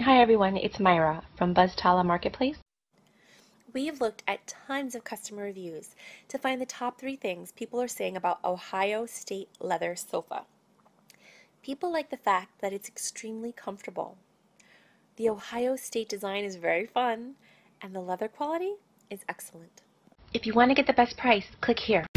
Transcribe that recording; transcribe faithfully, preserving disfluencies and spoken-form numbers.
Hi everyone, it's Myra from Buzztala Marketplace. We have looked at tons of customer reviews to find the top three things people are saying about Ohio State leather sofa. People like the fact that it's extremely comfortable. The Ohio State design is very fun, and the leather quality is excellent. If you want to get the best price, click here.